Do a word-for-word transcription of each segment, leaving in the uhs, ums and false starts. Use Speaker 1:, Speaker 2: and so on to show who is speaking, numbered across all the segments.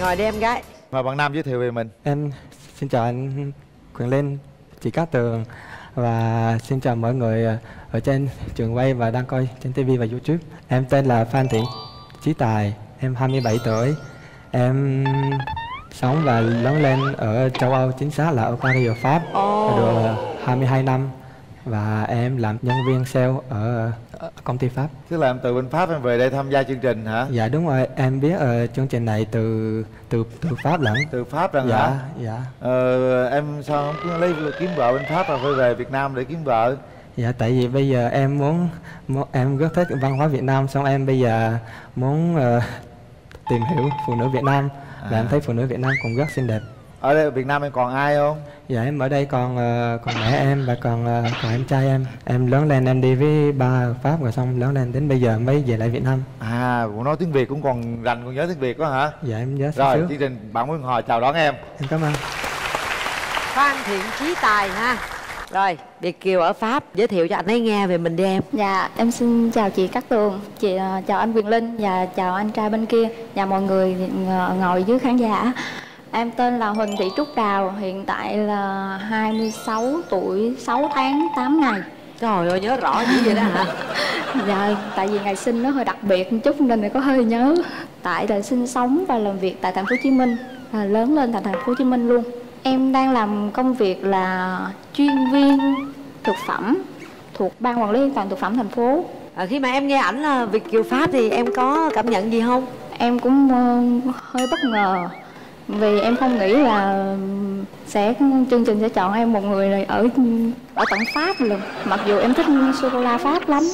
Speaker 1: Mời đi em gái.
Speaker 2: Mời bạn nam giới thiệu về mình.
Speaker 3: Em xin chào anh Quyền Linh, chị Cát Tường và xin chào mọi người ở trên trường quay và đang coi trên ti vi và YouTube. Em tên là Phan Thiện Chí Tài, em hai mươi bảy tuổi. Em sống và lớn lên ở châu Âu, chính xác là ở Paris, ở Pháp.
Speaker 1: Oh.
Speaker 3: Được hai mươi hai năm và em làm nhân viên sale ở, ở công ty Pháp.
Speaker 2: Tức là em từ bên Pháp em về đây tham gia chương trình hả?
Speaker 3: Dạ đúng rồi, em biết uh, chương trình này từ từ từ Pháp lẫn.
Speaker 2: Từ Pháp rằng
Speaker 3: dạ,
Speaker 2: hả?
Speaker 3: Dạ.
Speaker 2: Ờ, em sao không cứ lấy kiếm vợ bên Pháp mà phải về Việt Nam để kiếm vợ?
Speaker 3: Dạ tại vì bây giờ em muốn, muốn em rất thích văn hóa Việt Nam, xong em bây giờ muốn uh, tìm hiểu phụ nữ Việt Nam à. Và em thấy phụ nữ Việt Nam cũng rất xinh đẹp.
Speaker 2: Ở đây Việt Nam em còn ai không?
Speaker 3: Dạ em ở đây còn uh, còn mẹ em và còn uh, còn em trai em. Em lớn lên em đi với ba ở Pháp rồi xong lớn lên đến bây giờ mới về lại Việt Nam.
Speaker 2: À, cũng nói tiếng Việt cũng còn rành, còn nhớ tiếng Việt quá hả?
Speaker 3: Dạ em nhớ.
Speaker 2: Rồi,
Speaker 3: xíu.
Speaker 2: chương trình Bạn Muốn Hò chào đón em.
Speaker 3: Em cảm ơn.
Speaker 1: Phan Thiện Chí Tài ha. Rồi, Việt Kiều ở Pháp, giới thiệu cho anh ấy nghe về mình đi em.
Speaker 4: Dạ, em xin chào chị Cát Tường, chị chào anh Quyền Linh và chào anh trai bên kia và mọi người ngồi dưới khán giả. Em tên là Huỳnh Thị Trúc Đào, hiện tại là hai mươi sáu tuổi, sáu tháng, tám ngày.
Speaker 1: Trời ơi, nhớ rõ dữ vậy đó hả?
Speaker 4: Dạ, tại vì ngày sinh nó hơi đặc biệt một chút nên có hơi nhớ. Tại là sinh sống và làm việc tại thành phố Hồ Chí Minh, à, lớn lên tại thành phố Hồ Chí Minh luôn. Em đang làm công việc là chuyên viên thực phẩm thuộc Ban Quản lý An toàn thực phẩm thành phố.
Speaker 1: À, khi mà em nghe ảnh là Việt Kiều Pháp thì em có cảm nhận gì không?
Speaker 4: Em cũng uh, hơi bất ngờ vì em không nghĩ là sẽ chương trình sẽ chọn em một người ở ở tận Pháp luôn, mặc dù em thích sô cô la Pháp lắm.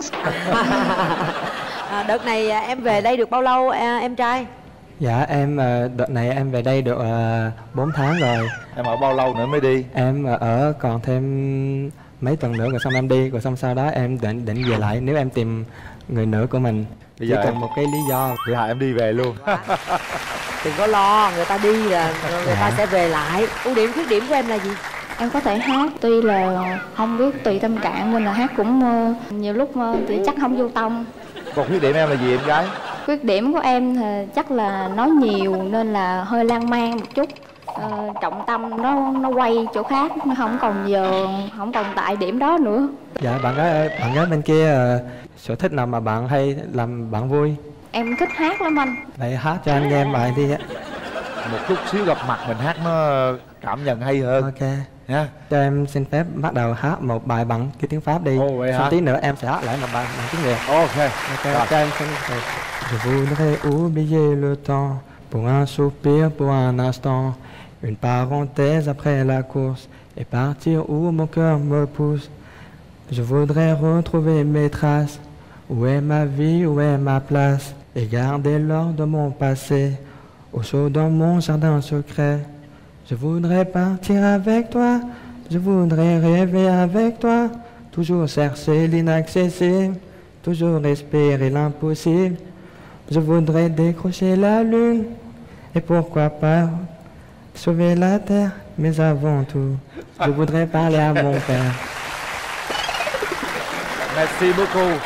Speaker 1: À, đợt này em về đây được bao lâu à, em trai?
Speaker 3: Dạ em đợt này em về đây được uh, bốn tháng rồi.
Speaker 2: Em ở bao lâu nữa mới đi?
Speaker 3: Em ở còn thêm mấy tuần nữa rồi xong em đi, rồi xong sau đó em định định về lại nếu em tìm người nữ của mình. Bây giờ chỉ cần em... một cái lý do
Speaker 2: thứ hai em đi về luôn.
Speaker 1: Đừng có lo, người ta đi là người ta sẽ về lại. Ưu điểm khuyết điểm của em là gì?
Speaker 4: Em có thể hát, tuy là không biết tùy tâm trạng nên là hát cũng uh, nhiều lúc uh, thì chắc không vô tông.
Speaker 2: Còn khuyết điểm em là gì em gái?
Speaker 4: Khuyết điểm của em thì chắc là nói nhiều nên là hơi lan man một chút. Ờ, trọng tâm nó nó quay chỗ khác, nó không còn giờ không còn tại điểm đó nữa.
Speaker 3: Dạ bạn gái bạn gái bên kia sở thích nào mà bạn hay làm bạn vui?
Speaker 4: Em thích hát lắm anh.
Speaker 3: Vậy hát cho anh nghe bài đi ạ.
Speaker 2: Một chút xíu gặp mặt mình hát nó cảm nhận hay hơn.
Speaker 3: Ok
Speaker 2: nha.
Speaker 3: Cho em xin phép bắt đầu hát một bài bằng cái tiếng Pháp đi.
Speaker 2: Ồ, vậy hả?
Speaker 3: Xong tí nữa em sẽ hát lại một bài bằng tiếng Việt.
Speaker 2: Ok.
Speaker 3: Ok. Cho em xin. Je voudrais oublier le temps pour un soupir, pour un instant. Une parenthèse après la course et partir où mon cœur me pousse. Je voudrais retrouver mes traces. Où est ma vie, où est ma place? Et garder l'or de mon passé au chaud dans mon jardin secret. Je voudrais partir avec toi. Je voudrais rêver avec toi. Toujours chercher l'inaccessible. Toujours espérer l'impossible. Je voudrais décrocher la lune. Et pourquoi pas sauver la terre, mais avant tout, je voudrais parler à mon père.
Speaker 2: Merci beaucoup.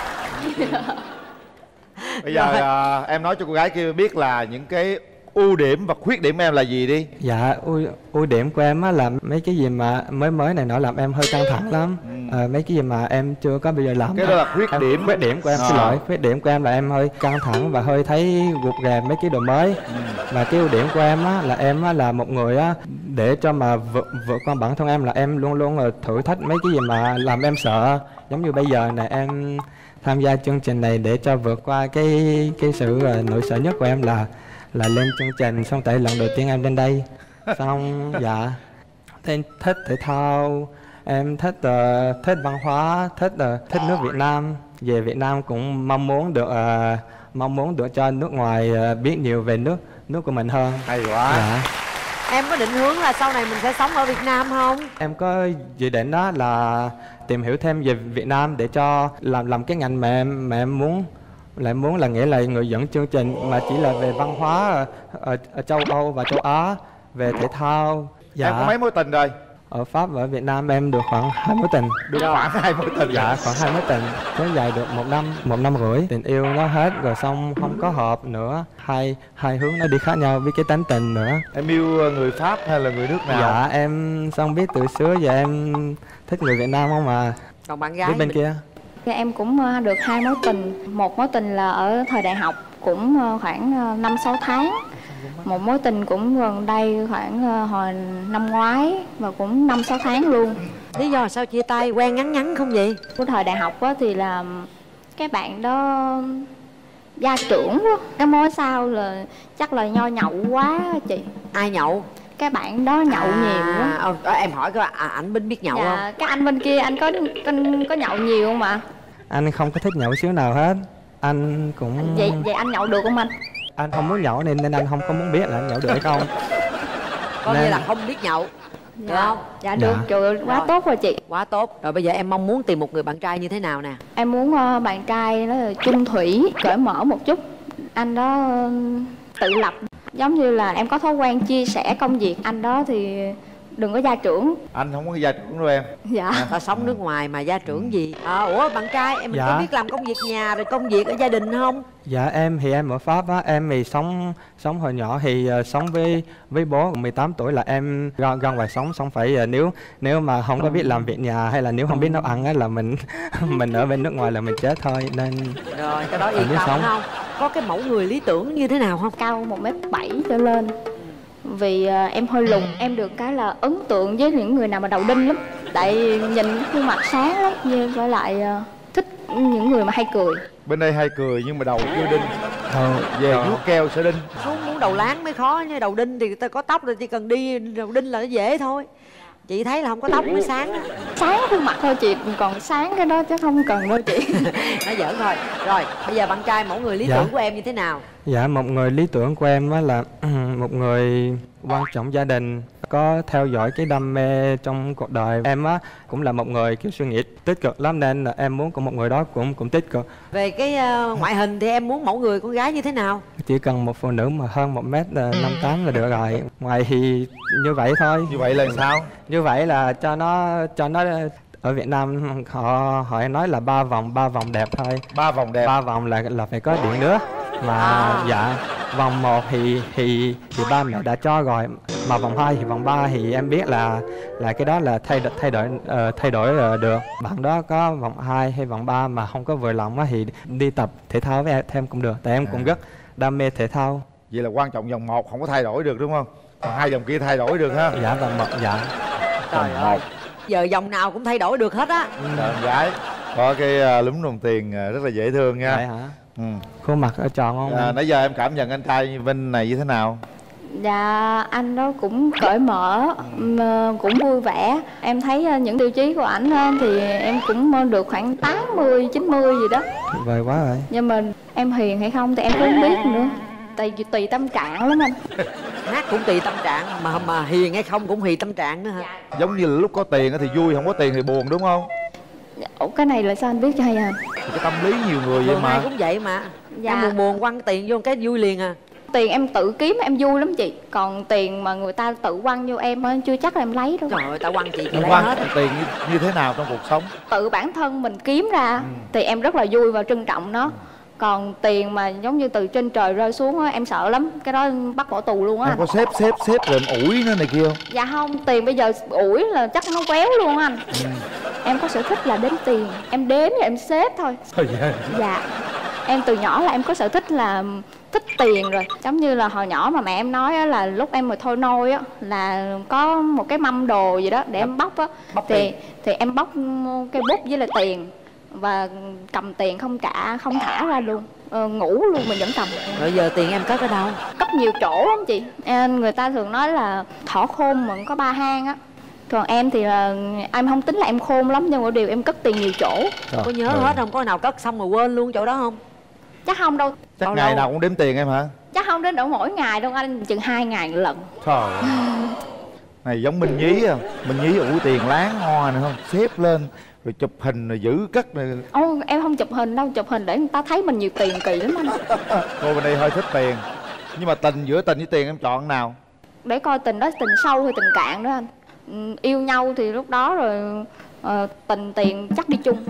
Speaker 2: Bây giờ à, em nói cho cô gái kia biết là những cái ưu điểm và khuyết điểm của em là gì đi.
Speaker 3: Dạ ưu, ưu điểm của em á là mấy cái gì mà mới mới này nọ làm em hơi căng thẳng lắm. ừ. à, Mấy cái gì mà em chưa có bao giờ làm.
Speaker 2: Cái đó là khuyết
Speaker 3: em,
Speaker 2: điểm.
Speaker 3: Khuyết điểm của em, à. xin lỗi. Khuyết điểm của em là em hơi căng thẳng và hơi thấy gục ghè mấy cái đồ mới. ừ. Và cái ưu điểm của em á là em á là một người á, để cho mà vượt vượt qua bản thân em là em luôn luôn là thử thách mấy cái gì mà làm em sợ. Giống như bây giờ này em tham gia chương trình này để cho vượt qua cái cái sự uh, nỗi sợ nhất của em là là lên chương trình. Xong tại lần đầu tiên em lên đây xong dạ thích, thích thể thao, em thích uh, thích văn hóa, thích uh, thích nước Việt Nam. Về Việt Nam cũng mong muốn được uh, mong muốn được cho nước ngoài uh, biết nhiều về nước nước của mình hơn.
Speaker 2: Hay quá.
Speaker 3: Dạ.
Speaker 1: Em có định hướng là sau này mình sẽ sống ở Việt Nam không?
Speaker 3: Em có dự định đó là tìm hiểu thêm về Việt Nam để cho làm làm cái ngành mà em mà em muốn. Lại muốn là nghĩa là người dẫn chương trình mà chỉ là về văn hóa ở, ở châu Âu và châu Á, về thể thao.
Speaker 2: Dạ. Em có mấy mối tình rồi?
Speaker 3: ở Pháp và ở Việt Nam em được khoảng hai mối tình.
Speaker 2: Được khoảng hai mối tình.
Speaker 3: Dạ, khoảng hai mối tình kéo dài được một năm, một năm rưỡi. Tình yêu nó hết rồi xong không có hợp nữa. Hai hai hướng nó đi khác nhau với cái tánh tình nữa.
Speaker 2: Em yêu người Pháp hay là người nước nào?
Speaker 3: Dạ em xong biết từ xưa giờ em thích người Việt Nam không mà.
Speaker 1: Còn bạn gái
Speaker 3: Biết bên
Speaker 1: mình...
Speaker 3: kia.
Speaker 4: Thì em cũng ờ, được hai mối tình. Một mối tình là ở thời đại học cũng ờ, khoảng ờ, năm sáu tháng. Một mối tình cũng gần đây khoảng ờ, hồi năm ngoái và cũng năm sáu tháng luôn.
Speaker 1: Lý do sao chia tay, quen ngắn ngắn không vậy?
Speaker 4: Của thời đại học á, thì là cái bạn đó gia trưởng quá. Cái mối sau là chắc là nho nhậu quá chị.
Speaker 1: Ai nhậu?
Speaker 4: Cái bạn đó nhậu
Speaker 1: à,
Speaker 4: nhiều quá.
Speaker 1: à, à, em hỏi coi à, ảnh Binh biết nhậu
Speaker 4: Dạ,
Speaker 1: không?
Speaker 4: cái anh bên kia anh có có, có nhậu nhiều không ạ?
Speaker 3: Anh không có thích nhậu xíu nào hết. Anh cũng...
Speaker 4: Vậy vậy anh nhậu được không anh?
Speaker 3: Anh không muốn nhậu nên nên anh không có muốn biết là anh nhậu được hay không.
Speaker 1: Có
Speaker 3: Nên-
Speaker 1: nghĩa là không biết nhậu. Được không?
Speaker 4: Dạ được,
Speaker 3: Dạ.
Speaker 4: trời ơi, quá
Speaker 1: Rồi.
Speaker 4: tốt rồi chị.
Speaker 1: Quá tốt. Rồi bây giờ em mong muốn tìm một người bạn trai như thế nào nè?
Speaker 4: Em muốn ờ, bạn trai đó là chung thủy, cởi mở một chút. Anh đó ờ, tự lập. Giống như là em có thói quen chia sẻ công việc. Anh đó thì đừng có gia trưởng.
Speaker 2: Anh không có gia trưởng đâu em.
Speaker 4: Dạ.
Speaker 1: Ta sống nước ngoài mà gia trưởng gì? À, ủa bạn trai em mình
Speaker 3: Dạ.
Speaker 1: có biết làm công việc nhà rồi công việc ở gia đình không?
Speaker 3: Dạ em thì em ở Pháp á, em thì sống sống hồi nhỏ thì uh, sống với với bố mười tám tuổi là em ra ra ngoài sống xong phải uh, nếu nếu mà không có biết làm việc nhà hay là nếu không biết nấu ăn á là mình mình ở bên nước ngoài là mình chết thôi nên
Speaker 1: Rồi cái đó yên
Speaker 3: biết
Speaker 1: tâm
Speaker 3: sống.
Speaker 1: không? Có cái mẫu người lý tưởng như thế nào không?
Speaker 4: Cao một mét bảy trở lên. Vì ờ, em hơi lùn, em được cái là ấn tượng với những người nào mà đầu đinh lắm. Tại nhìn khuôn mặt sáng lắm, với với lại ờ, thích những người mà hay cười.
Speaker 2: Bên đây hay cười nhưng mà đầu chưa đinh.
Speaker 3: Thôi,
Speaker 2: Về
Speaker 3: rồi.
Speaker 2: vuốt keo sẽ đinh.
Speaker 1: Muốn muốn đầu láng mới khó, như đầu đinh thì người ta có tóc rồi chỉ cần đi đầu đinh là nó dễ thôi. Chị thấy là không có tóc mới sáng á.
Speaker 4: Sáng khuôn mặt thôi chị, còn sáng cái đó chứ không cần đâu chị.
Speaker 1: Nói giỡn thôi. Rồi bây giờ bạn trai mẫu người lý
Speaker 3: Dạ.
Speaker 1: tưởng của em như thế nào?
Speaker 3: Dạ một người lý tưởng của em á là một người quan trọng gia đình, có theo dõi cái đam mê trong cuộc đời. Em á cũng là một người kiểu suy nghĩ tích cực lắm nên là em muốn của một người đó cũng cũng tích cực.
Speaker 1: Về cái ờ, ngoại hình thì em muốn mẫu người con gái như thế nào?
Speaker 3: Chỉ cần một phụ nữ mà hơn một mét năm tám là được rồi. Ngoài thì như vậy thôi.
Speaker 2: Như vậy là sao?
Speaker 3: Như vậy là cho nó cho nó ở Việt Nam họ họ nói là ba vòng ba vòng đẹp thôi.
Speaker 2: Ba vòng đẹp.
Speaker 3: Ba vòng là là phải có điện nước mà
Speaker 1: À.
Speaker 3: dạ vòng một thì thì thì ba mẹ đã cho rồi, mà vòng hai thì vòng ba thì em biết là là cái đó là thay đổi thay đổi ờ, thay đổi ờ, được. Bạn đó có vòng hai hay vòng ba mà không có vừa lòng á thì đi tập thể thao với em thêm cũng được, tại em cũng rất đam mê thể thao.
Speaker 2: Vậy là quan trọng vòng một không có thay đổi được đúng không? Còn hai vòng kia thay đổi được ha.
Speaker 3: Dạ và một dạ.
Speaker 1: Trời
Speaker 2: Vòng
Speaker 1: ơi,
Speaker 2: một.
Speaker 1: giờ dòng nào cũng thay đổi được hết á.
Speaker 2: Trời em gái có cái uh, lúm đồng tiền uh, rất là dễ thương nha.
Speaker 3: Vậy hả?
Speaker 2: Ừ.
Speaker 3: Khuôn mặt ở tròn không?
Speaker 2: À, nãy giờ em cảm nhận anh trai Vinh này như thế nào?
Speaker 4: Dạ anh đó cũng cởi mở, mà cũng vui vẻ. Em thấy ờ, những tiêu chí của ảnh ờ, thì em cũng được khoảng tám mươi, chín mươi gì đó.
Speaker 3: Tuyệt vời quá rồi.
Speaker 4: Nhưng mà em hiền hay không thì em cũng không biết nữa. Tại vì tùy tâm trạng lắm anh.
Speaker 1: Hát cũng tùy tâm trạng, mà mà hiền hay không cũng tùy tâm trạng nữa hả?
Speaker 2: Giống như là lúc có tiền á thì vui, không có tiền thì buồn đúng không?
Speaker 4: Ủa cái này là sao anh biết cho hay anh?
Speaker 2: Thì cái tâm lý nhiều người vậy
Speaker 1: Thường ai
Speaker 2: mà.
Speaker 1: cũng vậy mà.
Speaker 4: Dạ.
Speaker 1: Em buồn buồn quăng tiền vô cái vui liền à.
Speaker 4: Tiền em tự kiếm em vui lắm chị. Còn tiền mà người ta tự quăng vô em á, chưa chắc là em lấy đâu.
Speaker 1: Trời ơi, tao quăng chị chị
Speaker 2: Nhưng
Speaker 1: lấy
Speaker 2: quan
Speaker 1: hết.
Speaker 2: trọng tiền như, như thế nào trong cuộc sống?
Speaker 4: Tự bản thân mình kiếm ra thì em rất là vui và trân trọng nó. Còn tiền mà giống như từ trên trời rơi xuống á, em sợ lắm. Cái đó em bắt bỏ tù luôn á
Speaker 2: Em
Speaker 4: anh.
Speaker 2: có xếp xếp xếp rồi em ủi nó này kia không?
Speaker 4: Dạ không, tiền bây giờ ủi là chắc nó quéo luôn anh. Em có sở thích là đếm tiền. Em đếm và em xếp thôi. Dạ. Em từ nhỏ là em có sở thích là thích tiền rồi. Giống như là hồi nhỏ mà mẹ em nói á, là lúc em mà thôi nôi á là có một cái mâm đồ gì đó để em bóc á.
Speaker 2: Bóc
Speaker 4: Thì
Speaker 2: tiền.
Speaker 4: thì em bóc cái bút với lại tiền và cầm tiền không trả, không thả ra luôn. Ờ, ngủ luôn mình vẫn cầm.
Speaker 1: Rồi giờ tiền em cất ở đâu?
Speaker 4: Cất nhiều chỗ lắm chị. Em, người ta thường nói là thỏ khôn mà có ba hang á. Còn em thì là em không tính là em khôn lắm, nhưng mà điều em cất tiền nhiều chỗ.
Speaker 1: Có nhớ hết không? Có nào cất xong rồi quên luôn chỗ đó không?
Speaker 4: Chắc không đâu.
Speaker 2: Chắc
Speaker 1: Bao
Speaker 2: ngày
Speaker 1: lâu?
Speaker 2: nào cũng đếm tiền em hả?
Speaker 4: Chắc không đến độ mỗi ngày đâu anh, chừng hai ngày một lần.
Speaker 2: Trời ơi. Này giống Minh Nhí à. Minh Nhí ủi tiền láng hoa này không? Xếp lên rồi chụp hình rồi giữ cất này.
Speaker 4: Ô, em không chụp hình đâu, chụp hình để người ta thấy mình nhiều tiền kỳ lắm anh.
Speaker 2: Cô bên đây hơi thích tiền. Nhưng mà tình giữa tình với tiền em chọn nào?
Speaker 4: Để coi tình đó tình sâu hay tình cạn đó anh. Ừ, yêu nhau thì lúc đó rồi ờ, tình tiền chắc đi chung.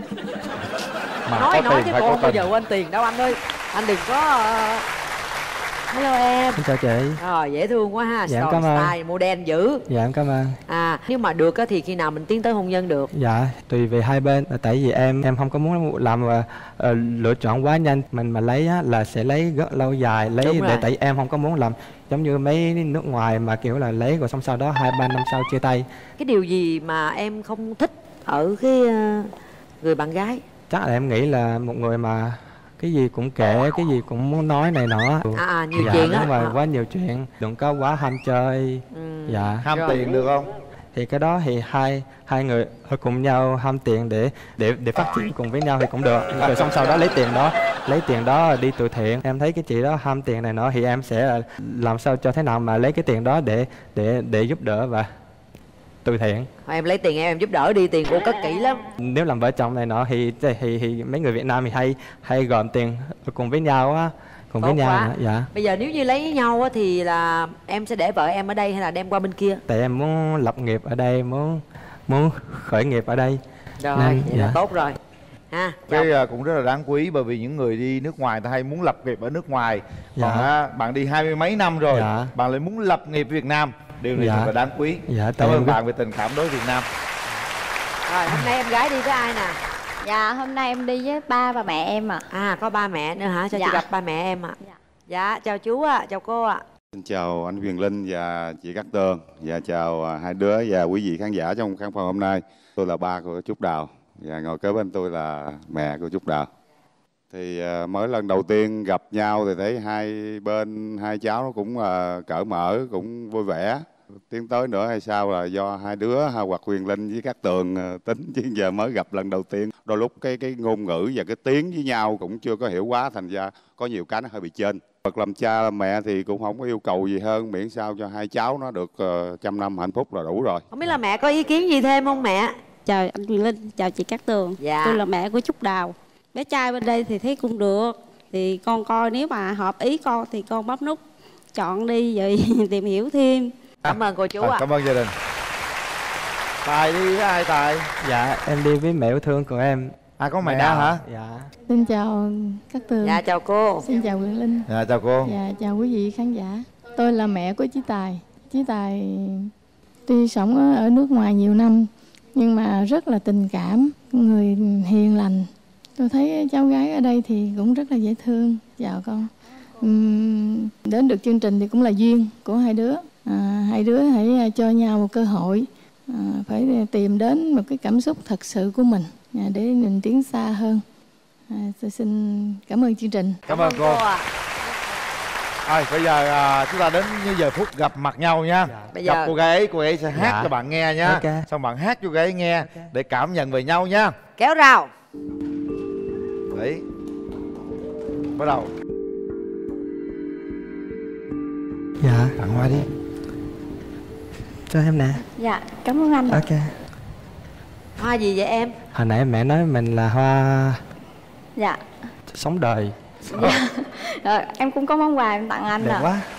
Speaker 2: Mà
Speaker 1: nói
Speaker 2: có
Speaker 1: nói
Speaker 2: tiền
Speaker 1: chứ
Speaker 2: phải
Speaker 1: cô
Speaker 2: có
Speaker 1: không bao
Speaker 2: tình.
Speaker 1: giờ quên tiền đâu anh ơi. Anh đừng có uh... hello em.
Speaker 3: Xin chào chị.
Speaker 1: Rồi dễ thương quá ha.
Speaker 3: Dạ, em
Speaker 1: Storm
Speaker 3: cảm ơn.
Speaker 1: style modern dữ.
Speaker 3: Dạ em cảm ơn.
Speaker 1: À nếu mà được á thì khi nào mình tiến tới hôn nhân được?
Speaker 3: Dạ tùy về hai bên, tại vì em em không có muốn làm uh, uh, lựa chọn quá nhanh. Mình mà lấy á, là sẽ lấy rất lâu dài, lấy
Speaker 1: Đúng
Speaker 3: để
Speaker 1: rồi.
Speaker 3: tại em không có muốn làm giống như mấy nước ngoài mà kiểu là lấy rồi xong sau đó hai ba năm sau chia tay.
Speaker 1: Cái điều gì mà em không thích ở cái uh, người bạn gái?
Speaker 3: Chắc là em nghĩ là một người mà cái gì cũng kể, cái gì cũng muốn nói này nọ.
Speaker 1: À, à nhiều
Speaker 3: Dạ,
Speaker 1: chuyện á.
Speaker 3: đúng rồi,
Speaker 1: À.
Speaker 3: quá nhiều chuyện, đừng có quá ham chơi.
Speaker 1: Ừ.
Speaker 3: Dạ.
Speaker 2: Ham
Speaker 1: Rồi.
Speaker 2: tiền được không?
Speaker 3: Thì cái đó thì hai hai người cùng nhau ham tiền để để để phát triển cùng với nhau thì cũng được. Rồi xong sau đó lấy tiền đó lấy tiền đó đi từ thiện. Em thấy cái chị đó ham tiền này nọ thì em sẽ làm sao cho thế nào mà lấy cái tiền đó để để để giúp đỡ và từ thiện.
Speaker 1: Thôi em lấy tiền em, em giúp đỡ đi, tiền cô cất kỹ lắm.
Speaker 3: Nếu làm vợ chồng này nọ thì thì, thì, thì mấy người Việt Nam thì hay hay gom tiền cùng với nhau á, cùng với
Speaker 1: Tốt
Speaker 3: nhau
Speaker 1: quá.
Speaker 3: nữa. Dạ.
Speaker 1: Bây giờ nếu như lấy nhau á thì là em sẽ để vợ em ở đây hay là đem qua bên kia?
Speaker 3: Tại em muốn lập nghiệp ở đây, muốn muốn khởi nghiệp ở đây.
Speaker 1: Rồi
Speaker 3: Nên,
Speaker 1: vậy là
Speaker 3: dạ.
Speaker 1: tốt rồi ha. Chào.
Speaker 2: Cái à, cũng rất là đáng quý, bởi vì những người đi nước ngoài ta hay muốn lập nghiệp ở nước ngoài. Còn
Speaker 3: Dạ.
Speaker 2: à, bạn đi hai mươi mấy năm rồi,
Speaker 3: Dạ.
Speaker 2: bạn lại muốn lập nghiệp Việt Nam. Điều này
Speaker 3: Dạ.
Speaker 2: thật là đáng quý.
Speaker 3: Dạ, tại
Speaker 2: Cảm
Speaker 3: em
Speaker 2: ơn
Speaker 3: rất-
Speaker 2: bạn về tình cảm đối với Việt Nam.
Speaker 1: Rồi hôm nay em gái đi với ai nè?
Speaker 4: Dạ hôm nay em đi với ba và mẹ em ạ.
Speaker 1: À có ba mẹ nữa hả? Cho
Speaker 4: Dạ.
Speaker 1: chị gặp ba mẹ em ạ.
Speaker 4: Dạ.
Speaker 1: Dạ chào chú ạ, chào cô ạ.
Speaker 5: Xin chào anh Huyền Linh và chị Cát Tường, và chào à, hai đứa và quý vị khán giả trong khán phòng hôm nay. Tôi là ba của Trúc Đào và ngồi kế bên tôi là mẹ của Trúc Đào. Thì à, mới lần đầu tiên gặp nhau thì thấy hai bên hai cháu nó cũng à, cởi mở, cũng vui vẻ. Tiến tới nữa hay sao là do hai đứa ha, hoặc Huyền Linh với Cát Tường à, tính, chứ giờ mới gặp lần đầu tiên. Đôi lúc cái cái ngôn ngữ và cái tiếng với nhau cũng chưa có hiểu quá, thành ra có nhiều cái nó hơi bị chênh. Bậc làm cha làm mẹ thì cũng không có yêu cầu gì hơn, miễn sao cho hai cháu nó được uh, trăm năm hạnh phúc là đủ rồi.
Speaker 1: Không biết là mẹ có ý kiến gì thêm không mẹ?
Speaker 6: Chào anh Huyền Linh, chào chị Cát Tường.
Speaker 1: Dạ.
Speaker 6: Tôi là mẹ của Trúc Đào. Bé trai bên đây thì thấy cũng được. Thì con coi nếu mà hợp ý con thì con bấm nút chọn đi rồi tìm hiểu thêm.
Speaker 1: Cảm ơn cô chú
Speaker 2: À,
Speaker 1: ạ.
Speaker 2: cảm ơn gia đình. Tài đi với ai Tài?
Speaker 3: Dạ em đi với mẹ yêu thương của em.
Speaker 2: À có mẹ
Speaker 3: Đào.
Speaker 2: hả?
Speaker 3: Dạ.
Speaker 7: Xin chào các Tường.
Speaker 1: Dạ chào cô.
Speaker 7: Xin chào Quyền Linh.
Speaker 2: Dạ chào cô.
Speaker 7: Dạ chào quý vị khán giả. Tôi là mẹ của Chí Tài. Chí Tài tuy sống ở, ở nước ngoài nhiều năm nhưng mà rất là tình cảm, người hiền lành. Tôi thấy cháu gái ở đây thì cũng rất là dễ thương. Chào con. Uhm, đến được chương trình thì cũng là duyên của hai đứa. À, hai đứa hãy cho nhau một cơ hội, à, phải tìm đến một cái cảm xúc thật sự của mình, à, để mình tiến xa hơn. À, tôi xin cảm ơn chương trình.
Speaker 2: Cảm ơn cô.
Speaker 1: ạ.
Speaker 2: Rồi bây giờ à, chúng ta đến như giờ phút gặp mặt nhau nha.
Speaker 1: Bây
Speaker 2: Gặp
Speaker 1: giờ
Speaker 2: cô gái ấy, cô ấy sẽ hát
Speaker 3: Dạ.
Speaker 2: cho bạn nghe nha.
Speaker 3: Ok.
Speaker 2: Xong bạn hát cho cô ấy nghe để cảm nhận về nhau nha.
Speaker 1: kéo rào.
Speaker 2: Đấy. Bắt đầu.
Speaker 3: Dạ.
Speaker 2: Tặng hoa đi.
Speaker 3: Cho em nè.
Speaker 4: Dạ cảm ơn anh.
Speaker 3: Ok.
Speaker 1: Hoa gì vậy em?
Speaker 3: Hồi nãy mẹ nói mình là hoa
Speaker 4: Dạ.
Speaker 3: sống đời.
Speaker 4: Rồi em cũng có món quà em tặng anh
Speaker 3: Đẹp
Speaker 4: nè.
Speaker 3: quá.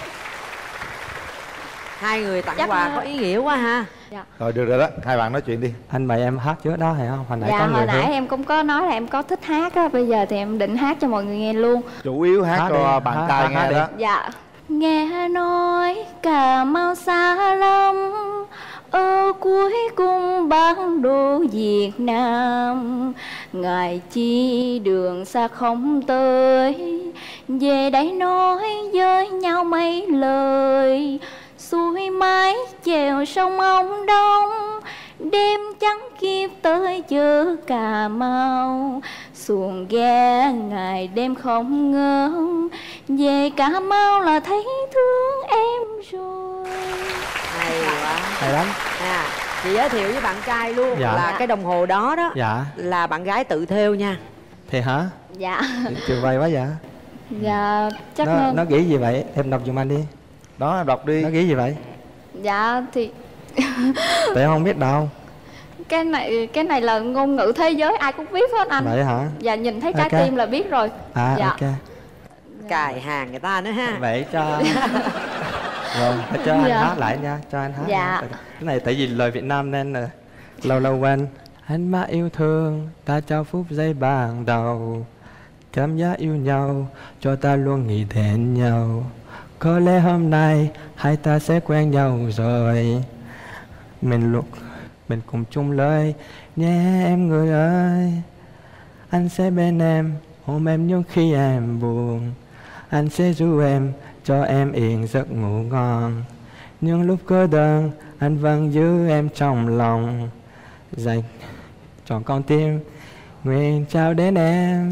Speaker 1: Hai người tặng
Speaker 4: Chắc
Speaker 1: quà
Speaker 4: là-
Speaker 1: có ý nghĩa quá ha.
Speaker 2: Rồi được rồi đó, hai bạn nói chuyện đi.
Speaker 3: Anh mời em hát trước đó phải không? Hồi nãy
Speaker 4: Dạ
Speaker 3: có
Speaker 4: hồi
Speaker 3: người
Speaker 4: nãy
Speaker 3: hứa.
Speaker 4: em cũng có nói là em có thích hát á, bây giờ thì em định hát cho mọi người nghe luôn.
Speaker 2: Chủ yếu hát,
Speaker 3: Hát
Speaker 2: cho
Speaker 3: đi,
Speaker 2: bạn
Speaker 3: hát-
Speaker 2: trai
Speaker 3: hát-
Speaker 2: nghe
Speaker 3: hát đi.
Speaker 2: đó.
Speaker 4: Dạ. Nghe nói Cà Mau xa lắm, ở cuối cùng bản đồ Việt Nam. Ngài chi đường xa không tới, về đây nói với nhau mấy lời. Xuôi mái chèo sông ông Đông, đêm trắng kiếp tới chợ Cà Mau. Xuồng ghe ngày đêm không ngớt, về Cà Mau là thấy thương em rồi.
Speaker 1: Hay quá.
Speaker 3: Hay lắm.
Speaker 1: À, chị giới thiệu với bạn trai luôn
Speaker 3: Dạ.
Speaker 1: là cái đồng hồ đó đó
Speaker 3: Dạ.
Speaker 1: là bạn gái tự thêu nha.
Speaker 3: Thì hả?
Speaker 4: Dạ.
Speaker 3: Trường quay quá vậy.
Speaker 4: Dạ chắc
Speaker 3: Nó,
Speaker 4: nó,
Speaker 3: nó nghĩ gì vậy? Em đọc giùm anh đi.
Speaker 2: Đó em đọc đi.
Speaker 3: Nó nghĩ gì vậy?
Speaker 4: Dạ thì
Speaker 3: Tại em không biết đâu.
Speaker 4: cái này cái này là ngôn ngữ thế giới ai cũng biết hết anh.
Speaker 3: Vậy hả?
Speaker 4: Dạ nhìn thấy trái
Speaker 3: Ok.
Speaker 4: tim là biết rồi.
Speaker 3: À
Speaker 4: Dạ.
Speaker 3: ok.
Speaker 1: Cài hàng người ta nữa ha.
Speaker 3: Vậy cho Rồi, cho anh
Speaker 4: Dạ.
Speaker 3: hát lại nha, cho anh hát.
Speaker 4: Dạ.
Speaker 3: Cái này tại vì lời Việt Nam nên là lâu lâu quên. Anh mãi yêu thương, ta trao phút giây ban đầu. Cảm giác yêu nhau, cho ta luôn nghĩ đến nhau. Có lẽ hôm nay hai ta sẽ quen nhau rồi. Mình luôn, mình cùng chung lời nhé em người ơi. Anh sẽ bên em, ôm em những khi em buồn. Anh sẽ giúp em, cho em yên giấc ngủ ngon. Nhưng lúc cô đơn, anh vẫn giữ em trong lòng. Dành trọn con tim, nguyện trao đến em.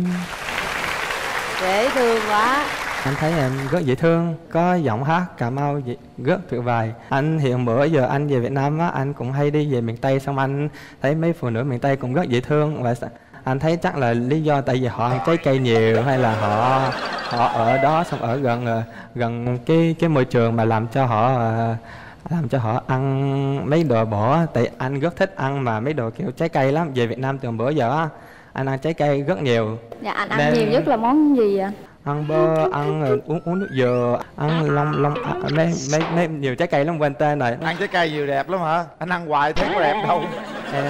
Speaker 1: Dễ thương quá.
Speaker 3: Anh thấy em rất dễ thương, có giọng hát Cà Mau dị- rất tuyệt vời. Anh hiện bữa giờ anh về Việt Nam á, anh cũng hay đi về miền Tây, xong anh thấy mấy phụ nữ miền Tây cũng rất dễ thương. Và sa- anh thấy chắc là lý do tại vì họ ăn trái cây nhiều, hay là họ họ ở đó, xong ở gần ờ, gần cái cái môi trường mà làm cho họ ờ, làm cho họ ăn mấy đồ bổ. Tại anh rất thích ăn mà mấy đồ kiểu trái cây lắm. Về Việt Nam từ bữa giờ á, anh ăn trái cây rất nhiều.
Speaker 4: Dạ, anh ăn
Speaker 3: Nên-
Speaker 4: nhiều nhất là món gì ạ?
Speaker 3: Ăn bơ, ăn ờ, uống uống nước dừa, ăn long long à, mấy mấy mấy nhiều trái cây lắm, quên tên rồi.
Speaker 2: Ăn trái cây nhiều đẹp lắm hả? Anh ăn hoài thấy có đẹp đâu.
Speaker 3: Em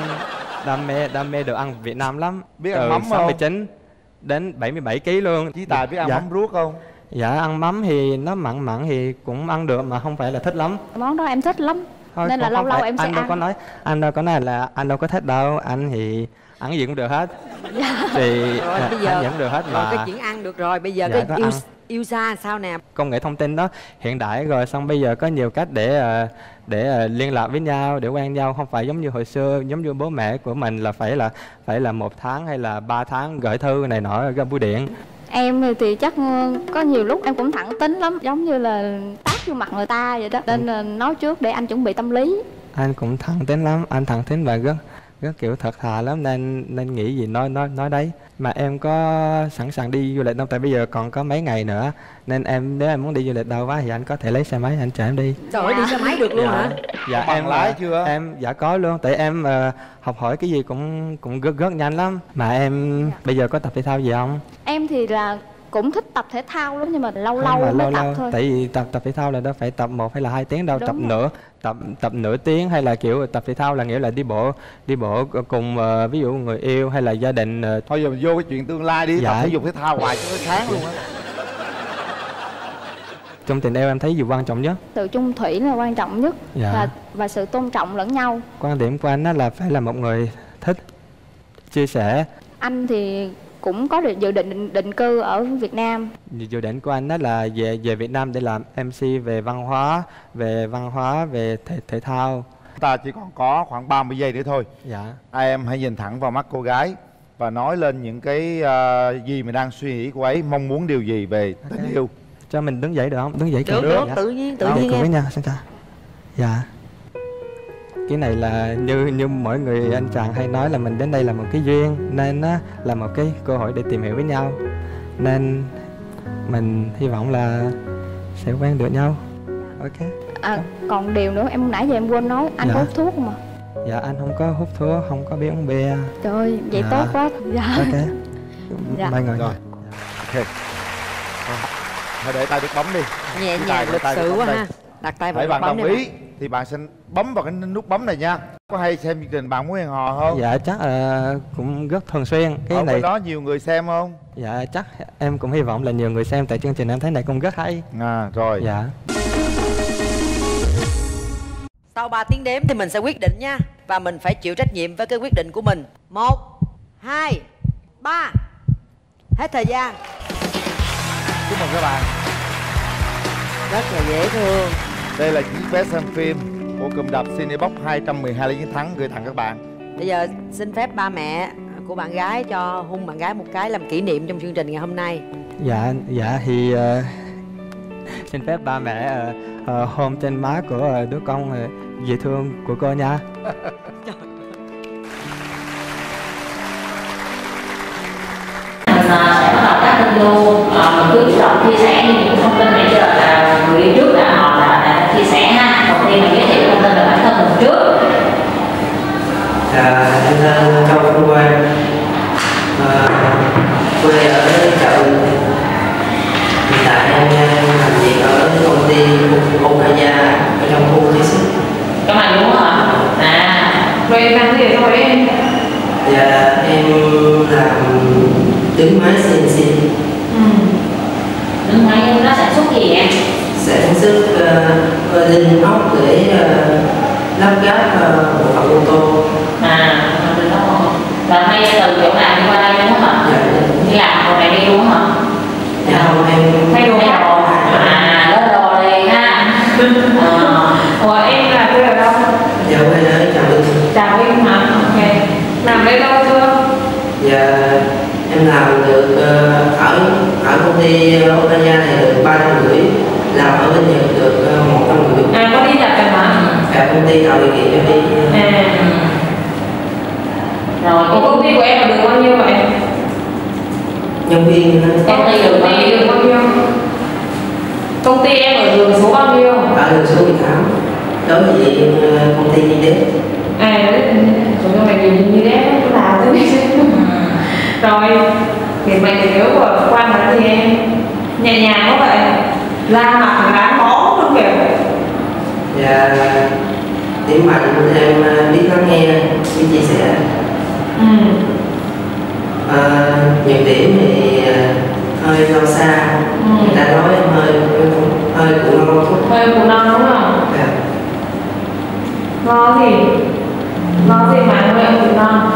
Speaker 3: đam mê đam mê đồ ăn Việt Nam lắm.
Speaker 2: Biết ăn
Speaker 3: Từ
Speaker 2: mắm không?
Speaker 3: sáu mươi chín đến bảy mươi bảy ký luôn.
Speaker 2: Chí Tài biết ăn
Speaker 3: Dạ.
Speaker 2: mắm ruốc không?
Speaker 3: Dạ, ăn mắm thì nó mặn mặn thì cũng ăn được mà không phải là thích lắm.
Speaker 4: Món đó em thích lắm.
Speaker 3: Thôi,
Speaker 4: Nên là
Speaker 3: không-
Speaker 4: lâu
Speaker 3: không
Speaker 4: lâu
Speaker 3: phải-
Speaker 4: em sẽ
Speaker 3: anh đâu
Speaker 4: ăn.
Speaker 3: có nói anh đâu có nói là anh đâu có thích đâu, anh thì ăn cái gì cũng được hết. Thì
Speaker 1: Rồi
Speaker 3: à,
Speaker 1: bây giờ
Speaker 3: anh vẫn được hết
Speaker 1: rồi
Speaker 3: mà.
Speaker 1: cái chuyện ăn được rồi, bây giờ
Speaker 3: Dạ,
Speaker 1: cái
Speaker 3: có
Speaker 1: yêu
Speaker 3: ăn.
Speaker 1: yêu xa sao nè?
Speaker 3: Công nghệ thông tin đó hiện đại rồi, xong bây giờ có nhiều cách để ờ, để ờ, liên lạc với nhau, để quen nhau, không phải giống như hồi xưa, giống như bố mẹ của mình là phải là phải là một tháng hay là ba tháng gửi thư này nọ ra bưu điện.
Speaker 4: Em thì, thì chắc ờ, có nhiều lúc em cũng thẳng tính lắm, giống như là tát vô mặt người ta vậy đó. Nên là nói trước để anh chuẩn bị tâm lý.
Speaker 3: Anh cũng thẳng tính lắm, anh thẳng tính và rất rất kiểu thật thà lắm, nên nên nghĩ gì nói nói nói đấy. Mà em có sẵn sàng đi du lịch đâu, tại bây giờ còn có mấy ngày nữa, nên em nếu em muốn đi du lịch đâu quá thì anh có thể lấy xe máy anh chở em đi.
Speaker 1: Trời ơi, đi xe máy được luôn hả?
Speaker 3: Dạ
Speaker 2: Có bằng
Speaker 3: em
Speaker 2: lái
Speaker 3: ờ,
Speaker 2: chưa?
Speaker 3: Em dạ có luôn, tại em ờ, học hỏi cái gì cũng cũng rất rất nhanh lắm. Mà em bây giờ có tập thể thao gì không?
Speaker 4: Em thì là cũng thích tập thể thao lắm, nhưng mà lâu
Speaker 3: Không,
Speaker 4: lâu
Speaker 3: mà
Speaker 4: mới tập thôi.
Speaker 3: tại vì tập tập thể thao là đâu phải tập một hay là hai tiếng đâu,
Speaker 4: Đúng
Speaker 3: tập
Speaker 4: rồi.
Speaker 3: nửa tập tập nửa tiếng, hay là kiểu tập thể thao là nghĩa là đi bộ đi bộ cùng ờ, ví dụ người yêu hay là gia đình. ờ,
Speaker 2: Thôi giờ mình vô cái chuyện tương lai đi.
Speaker 3: Dạ.
Speaker 2: Tập thể dục thể thao hoài cho nó sáng luôn á.
Speaker 3: Trong tình yêu em thấy gì quan trọng nhất?
Speaker 4: Sự chung thủy là quan trọng nhất.
Speaker 3: Dạ.
Speaker 4: và, và sự tôn trọng lẫn nhau.
Speaker 3: Quan điểm của anh đó là phải là một người thích chia sẻ.
Speaker 4: Anh thì cũng có dự định định, định cư ở Việt Nam.
Speaker 3: Dự định của anh đó là về về Việt Nam để làm em xê về văn hóa, về văn hóa, về thể thể thao.
Speaker 2: Chúng ta chỉ còn có khoảng ba mươi giây nữa thôi.
Speaker 3: Dạ.
Speaker 2: Hai em hãy nhìn thẳng vào mắt cô gái và nói lên những cái ờ, gì mà đang suy nghĩ cô ấy, mong muốn điều gì về tình yêu.
Speaker 3: Cho mình đứng dậy được không? Đứng dậy
Speaker 1: Được,
Speaker 3: được.
Speaker 1: được,
Speaker 3: Dạ.
Speaker 1: tự nhiên, tự
Speaker 3: Không,
Speaker 1: nhiên
Speaker 3: cùng với
Speaker 1: em.
Speaker 3: nhau, xin chào. Dạ. Cái này là như như mỗi người anh chàng hay nói là mình đến đây là một cái duyên, nên á là một cái cơ hội để tìm hiểu với nhau, nên mình hy vọng là sẽ quen được nhau. Ok.
Speaker 4: À, còn điều nữa em nãy giờ em quên nói, anh
Speaker 3: Dạ.
Speaker 4: có hút thuốc không ạ?
Speaker 3: Dạ anh không có hút thuốc, không có biết uống bia.
Speaker 4: Trời ơi, vậy
Speaker 3: Dạ.
Speaker 4: tốt quá. Dạ.
Speaker 3: Ok.
Speaker 4: Dạ.
Speaker 3: Mấy người.
Speaker 2: Rồi. Ok. Hãy để tay đứt bấm đi.
Speaker 1: Nhẹ
Speaker 2: Chí Tài
Speaker 1: nhàng
Speaker 2: để
Speaker 1: lịch
Speaker 2: tay
Speaker 1: sự
Speaker 2: đứt
Speaker 1: quá
Speaker 2: bấm
Speaker 1: ha.
Speaker 2: đây.
Speaker 1: Đặt tay vào
Speaker 2: Hãy
Speaker 1: nút
Speaker 2: bạn
Speaker 1: bấm
Speaker 2: đồng
Speaker 1: đi
Speaker 2: ý thì bạn xin bấm vào cái nút bấm này nha. Có hay xem chương trình Bạn Muốn Hẹn Hò không?
Speaker 3: Dạ chắc là cũng rất thường xuyên. Cái
Speaker 2: Ở
Speaker 3: này
Speaker 2: bên đó nhiều người xem không?
Speaker 3: dạ chắc em cũng hy vọng là nhiều người xem, tại chương trình em thấy này cũng rất hay.
Speaker 2: À rồi.
Speaker 3: Dạ.
Speaker 1: Sau ba tiếng đếm thì mình sẽ quyết định nha. Và mình phải chịu trách nhiệm với cái quyết định của mình. Một, hai, ba. Hết thời gian.
Speaker 2: Chúc mừng các bạn.
Speaker 1: Rất là dễ thương.
Speaker 2: Đây là chiếc vé xem phim của cụm đạp Cinebox hai trăm mười hai lý chiến thắng gửi tặng các bạn.
Speaker 1: Bây giờ xin phép ba mẹ của bạn gái cho hôn bạn gái một cái làm kỷ niệm trong chương trình ngày hôm nay.
Speaker 3: Dạ dạ thì ờ, xin phép ba mẹ ờ, ờ, hôn trên má của ờ, đứa con ờ, dễ thương của cô nha.
Speaker 8: Mình sẽ bắt đầu các kênh luôn, à, mình cứ chủ động chia sẻ những thông tin nãy giờ là người đi trước đã họ đã, đã chia sẻ ha. Đầu tiên là giới thiệu thông tin về bản thân mình trước.
Speaker 9: Dạ, em tên Châu Phương Quang, à, quê ở Chợ. Hiện tại em đang làm việc ở công công ty Okaya ở trong khu chế xuất.
Speaker 8: Trong này đúng hả? À,
Speaker 10: Vậy em làm gì ở trong đấy em?
Speaker 9: Dạ em làm đứng máy xê en xê.
Speaker 10: Ừ.
Speaker 8: đứng máy nó sản xuất gì em?
Speaker 9: Sản xuất uh, linh ốc để uh, lắp ráp uh, bộ phận ô tô.
Speaker 8: À, linh ốc không? Là hay từ chỗ làm đi qua đây đúng không hả?
Speaker 9: Dạ.
Speaker 8: Đi làm hồi này đi luôn hả?
Speaker 9: Dạ không em
Speaker 8: thay đồ đồ. À, đó đồ đây ha. À.
Speaker 10: Ủa em là quê ở đâu?
Speaker 9: Dạ quê ở Trà Vinh.
Speaker 10: Trà Vinh hả? Ok. Làm đây lâu chưa?
Speaker 9: Dạ em làm được uh, ở ở công ty Okaya này được ba năm rưỡi, làm ở bên Nhật được uh, một năm rưỡi.
Speaker 10: À, có đi Nhật rồi hả?
Speaker 9: Cả công ty tạo điều kiện cho đi.
Speaker 10: À.
Speaker 8: Rồi
Speaker 10: Ủa, công ty của em là được bao nhiêu vậy?
Speaker 9: Nhân viên
Speaker 8: công ty được
Speaker 10: Công ty được bao nhiêu? Công ty em ở đường số bao nhiêu?
Speaker 9: ở đường số mười tám, đối diện uh, công ty Nidep.
Speaker 10: À đấy, chúng tôi mày nhìn như thế nó làm thế này chứ. Rồi, thì mày thì nếu mà quan là thì em nhẹ nhàng quá vậy, ra mặt là khó luôn kìa.
Speaker 9: Và điểm mạnh của em uh, biết lắng nghe, biết chia sẻ.
Speaker 10: Ừ.
Speaker 9: À, nhược điểm thì uh, hơi lo xa.
Speaker 10: Ừ.
Speaker 9: Người ta nói em hơi hơi cụ non chút.
Speaker 10: Hơi cụ non đúng không?
Speaker 9: Dạ.
Speaker 10: Lo gì? Lo gì mà hơi cụ non?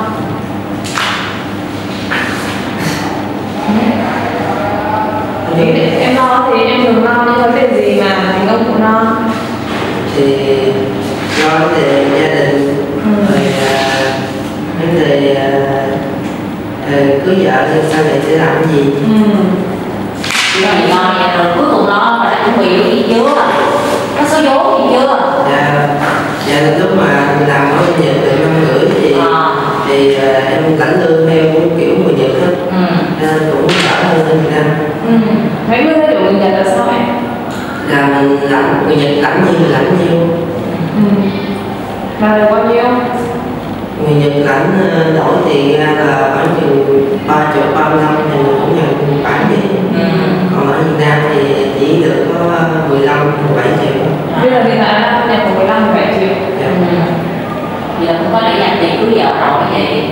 Speaker 10: Thì em lo thì em đừng lo những vấn đề gì mà thành ông cụ non.
Speaker 9: Thì lo vấn đề gia đình,
Speaker 10: Ừ.
Speaker 9: rồi uh, vấn đề uh, uh, cưới vợ thì sau này sẽ làm cái gì.
Speaker 10: Ừ.
Speaker 8: rồi lo vậy rồi cuối cùng lo mà đã chuẩn bị được gì chưa? Có số vốn gì chưa?
Speaker 9: Dạ, dạ lúc mà làm ở bên Nhật được năm rưỡi thì
Speaker 8: À.
Speaker 9: thì uh, em lãnh lương theo kiểu người Nhật hết.
Speaker 8: Ừ.
Speaker 9: Nên cũng đỡ hơn bên Việt Nam.
Speaker 10: Ừ. Mấy mươi thay đổi người Nhật là sao em?
Speaker 9: Là mình lãnh người Nhật lãnh nhiêu mình lãnh nhiêu.
Speaker 10: Ừ. Mà được bao nhiêu?
Speaker 9: Người Nhật lãnh uh, đổi tiền ra là khoảng chừng ba triệu ba mươi lăm thì mình cũng nhận bán vậy.
Speaker 8: Ừ.
Speaker 9: Còn ở Việt Nam thì chỉ được có mười lăm mười bảy triệu.
Speaker 10: Bây giờ hiện tại đang nhập của mười lăm mười bảy triệu.
Speaker 9: Dạ.
Speaker 8: Ừ. Giờ cũng có để dành tiền cưới vợ rồi vậy.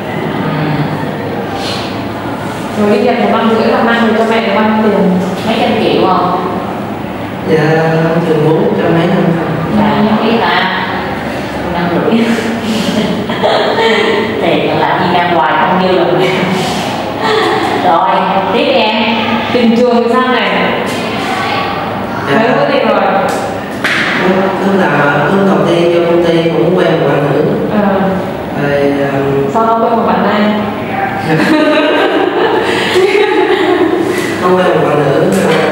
Speaker 10: Rồi đi Nhật một năm rưỡi là mang được cho mẹ được bao nhiêu tiền?
Speaker 8: Mấy trăm triệu không?
Speaker 9: Dạ chừng bốn trăm mấy năm.
Speaker 8: Dạ, không biết ta năm rưỡi thì làm gì ra ngoài không như là rồi tiếp đi em.
Speaker 10: Tiền trường thì sao này?
Speaker 9: Dạ.
Speaker 10: Mấy có tiền rồi?
Speaker 9: Tức là cứ đầu tiên cho công ty cũng quen một bạn nữ.
Speaker 10: Ờ.
Speaker 9: Rồi um,
Speaker 10: Sau đó quen một bạn này.
Speaker 9: không quen một bạn nữ.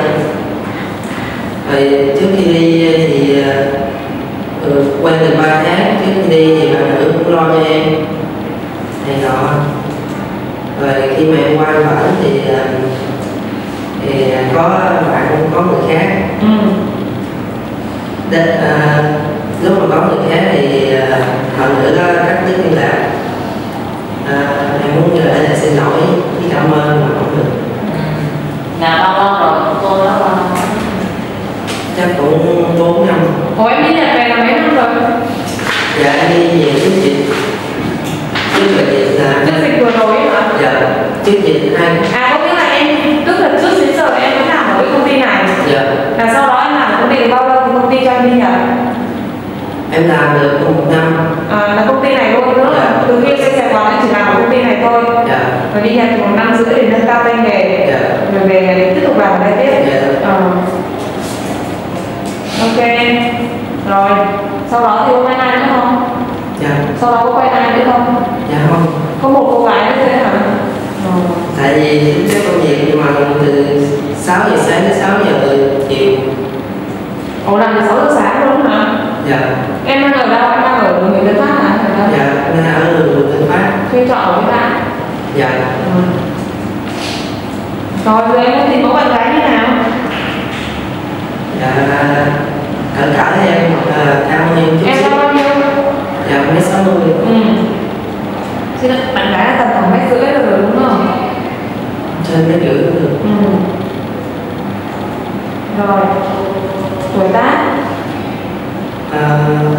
Speaker 9: Rồi trước khi đi thì uh, quen được ba tháng, trước khi đi thì bạn nữ cũng lo cho em này nọ. Rồi khi mà em qua bển thì uh, thì có bạn cũng có người khác.
Speaker 10: Ừ.
Speaker 9: Để, uh, lúc mà có người khác thì uh, bạn nữ đó cắt đứt liên lạc. Uh, em muốn gửi lời xin lỗi với cảm ơn mà không được.
Speaker 8: Là bao lâu rồi cô đó bao lâu?
Speaker 9: Chắc cũng bốn năm.
Speaker 10: Ủa em đi Nhật về là mấy năm rồi?
Speaker 9: Dạ em đi về trước dịch. Trước dịch là
Speaker 10: Trước dịch vừa rồi ấy hả?
Speaker 9: dạ trước dịch hai.
Speaker 10: À có nghĩa là em, tức là trước đến giờ em mới làm ở cái công ty này.
Speaker 9: Dạ.
Speaker 10: Là sau đó em làm ở công ty bao lâu thì công ty cho em đi Nhật?
Speaker 9: Em làm được một năm.
Speaker 10: À, là công ty này luôn nữa.
Speaker 9: Dạ.
Speaker 10: Từ khi em Sài Gòn em chỉ làm ở công ty này thôi.
Speaker 9: Dạ.
Speaker 10: Rồi đi Nhật một năm rưỡi để nâng cao tay nghề.
Speaker 9: Dạ.
Speaker 10: Rồi về tiếp tục làm ở đây tiếp.
Speaker 9: Dạ.
Speaker 10: Ờ. Ok. Rồi. Sau đó thì có quen ai nữa không?
Speaker 9: Dạ.
Speaker 10: Sau đó có quen ai nữa không?
Speaker 9: Dạ không.
Speaker 10: Có một cô gái nữa thôi hả? Ờ.
Speaker 9: Tại vì tính chất công việc nhưng mà từ sáu giờ sáng đến sáu giờ chiều.
Speaker 10: Ủa làm từ sáu giờ sáng luôn hả?
Speaker 9: Dạ.
Speaker 10: Em đang ở đâu? Em đang ở người Tân Phát hả? Ở đâu?
Speaker 9: Dạ em ở đường Tân Phát.
Speaker 10: Thuê trọ ở với bạn.
Speaker 9: Dạ.
Speaker 10: Ừ. Rồi rồi em có tìm có bạn gái như nào?
Speaker 9: Dạ cỡ cỡ em hoặc là cao hơn em chút
Speaker 10: Em
Speaker 9: xíu.
Speaker 10: cao bao nhiêu?
Speaker 9: Dạ mét sáu mươi.
Speaker 10: Ừ. Chứ bạn gái là tầm khoảng mét rưỡi rồi đúng không?
Speaker 9: Trên mét rưỡi cũng được.
Speaker 10: Ừ. Rồi. tuổi tác?
Speaker 9: À,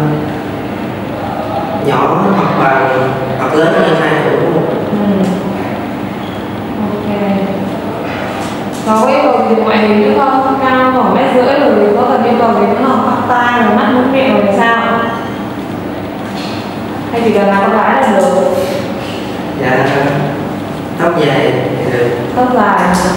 Speaker 9: nhỏ hoặc bằng hoặc lớn hơn hai tuổi.
Speaker 10: Ừ. Ok. Có yêu cầu gì ngoại hình nữa không? Cao khoảng mét rưỡi rồi thì có cần yêu cầu gì nữa không? Tóc tai rồi mắt mũi miệng rồi sao? Hay chỉ cần là con gái là được?
Speaker 9: Dạ, tóc dài thì được.
Speaker 10: Tóc dài.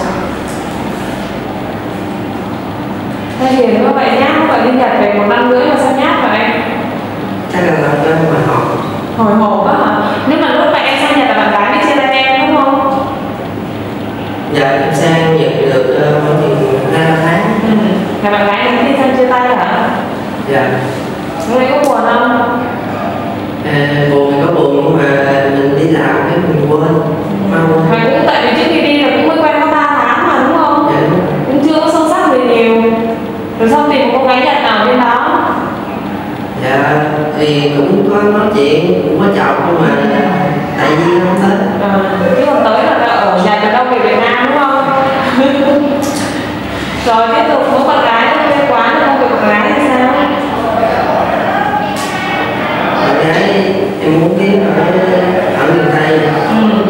Speaker 10: Thế Hiền có vậy nhá, có vậy đi Nhật về một năm rưỡi mà sao nhát vậy?
Speaker 9: Chắc là lần đó mà học.
Speaker 10: Hồi hộp á hả? Nếu mà lúc mà em sang Nhật là bạn gái đi chia tay em đúng không?
Speaker 9: Dạ, em sang Nhật được uh, khoảng chừng hai ba tháng.
Speaker 10: Ừ. Là bạn gái đến đi sang chia tay hả?
Speaker 9: Dạ.
Speaker 10: Lúc đấy có buồn không?
Speaker 9: À, buồn thì có buồn nhưng mà mình đi làm cái mình quên. Mau.
Speaker 10: Mà cũng tại vì trước khi đi là cũng mới quen có ba tháng mà đúng không?
Speaker 9: Dạ.
Speaker 10: Cũng chưa có sâu sắc gì nhiều. Rồi xong tìm một cô gái Nhật nào bên đó?
Speaker 9: Dạ, thì cũng có nói chuyện, cũng có chọc nhưng mà tại vì không tới.
Speaker 10: À, chứ còn tới là ở Nhật là đâu về Việt Nam đúng không? Rồi tiếp tục mỗi bạn gái trong cái quán là công việc bạn gái thì sao?
Speaker 9: Bạn gái em muốn kiếm ở ở miền Tây.
Speaker 10: Ừ.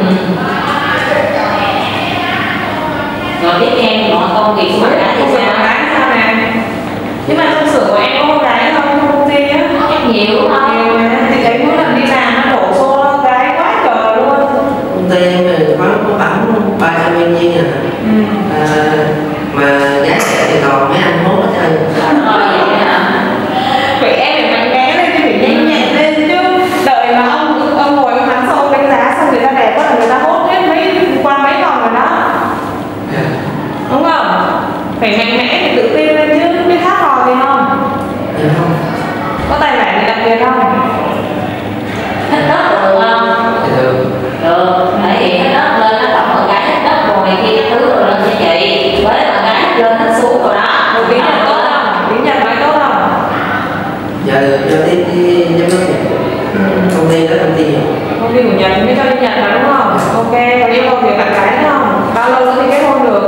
Speaker 8: Rồi tiếp theo thì mọi công việc của bạn gái thì sao?
Speaker 10: Bạn gái sao nè? Nhưng mà trong xưởng của em có con gái không? Trong công ty á?
Speaker 8: Chắc nhiều đúng không?
Speaker 10: Nhiều mà. Thì thấy mỗi lần đi làm nó đổ xô con gái quá trời luôn.
Speaker 9: Công ty em có có khoảng ba trăm nhân viên à.
Speaker 10: Ừ.
Speaker 9: À, mà giá rẻ thì còn mấy anh hốt hết trơn.
Speaker 8: Rồi vậy hả?
Speaker 10: Vậy em phải mạnh mẽ lên, phải nhanh nhẹn lên chứ. Đợi mà ông ông ngồi ông hắn sau ông đánh giá xong người ta đẹp quá là người ta hốt hết mấy qua mấy vòng rồi đó.
Speaker 9: Yeah.
Speaker 10: Đúng không? Phải mạnh mẽ, phải tự tin lên chứ, biết hát hò gì không?
Speaker 9: Dạ không.
Speaker 10: Có tài bản gì đặc biệt không?
Speaker 8: Hết đất được không?
Speaker 9: Dạ được.
Speaker 8: Được, thể hiện hết đất lên, nó tổng bạn gái hết đất rồi này kia các thứ rồi lên cho chị. Với bạn gái lên hết xuống rồi đó.
Speaker 10: Rồi tiếng Nhật tốt không? Tiếng Nhật nói tốt không?
Speaker 9: Dạ được, cho tiếp đi giám đốc Nhật. Công ty đó công ty Nhật.
Speaker 10: Công ty của Nhật mới cho đi Nhật mà đúng không? Ok, và yêu cầu việc bạn gái đúng không? Bao lâu nữa thì kết hôn được?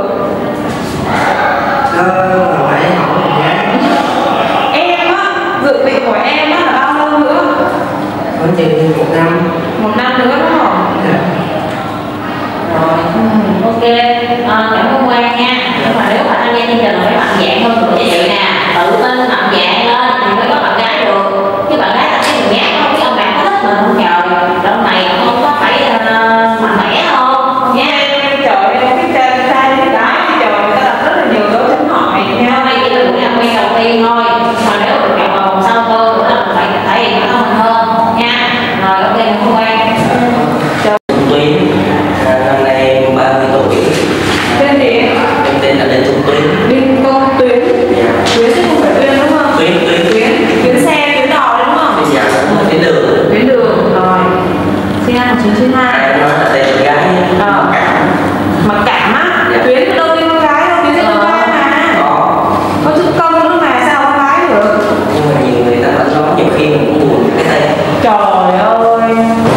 Speaker 9: Đó là phải hỏi bạn gái.
Speaker 10: Em á, dự định của em á là bao lâu nữa?
Speaker 9: Khoảng chừng một năm.
Speaker 10: Một năm nữa đúng không?
Speaker 9: Dạ.
Speaker 8: Rồi, ok, à, cảm ơn Quang nha. Nhưng mà nếu mà tham gia chương trình là phải mạnh dạn hơn nữa cho chị nè. Tự tin mạnh dạn lên thì mới có bạn gái được. Chứ bạn gái ta thấy mình nhát không biết ông bạn có thích mình không trời. Trong này không có phải uh, mạnh mẽ không nha.
Speaker 10: Trời ơi, cái trai trai cái gái trời người ta đặt rất là nhiều dấu chấm hỏi nha.
Speaker 8: Hôm nay chỉ là buổi làm quen đầu tiên thôi. Mà nếu được gặp vào vòng sau cơ nữa là phải thể hiện bản thân mình hơn nha. Rồi ok, cảm ơn Quang.
Speaker 9: Tuyến, à, năm nay em ba mươi tuổi.
Speaker 10: Tên gì?
Speaker 9: Em tên là Lê Trung Tuyến.
Speaker 10: Đinh Công Tuyến.
Speaker 9: Dạ.
Speaker 10: Tuyến chứ không phải Tuyến đúng không?
Speaker 9: Tuyến, Tuyến.
Speaker 10: Tuyến, tuyến xe, tuyến đò đấy đúng không?
Speaker 9: Dạ, tuyến đường.
Speaker 10: Tuyến đường, rồi. Sinh năm một nghìn chín trăm chín mươi hai.
Speaker 9: Em nói là tên con gái.
Speaker 10: Ờ.
Speaker 9: Cảm.
Speaker 10: Mặc cảm á?
Speaker 9: Dạ.
Speaker 10: Tuyến đâu tên con gái đâu, tuyến tên con gái mà.
Speaker 9: Có.
Speaker 10: Có chữ công lúc này sao con gái được?
Speaker 9: Nhưng mà nhiều người ta vẫn nói, nhiều khi mình cũng buồn cái tên.
Speaker 10: Trời ơi.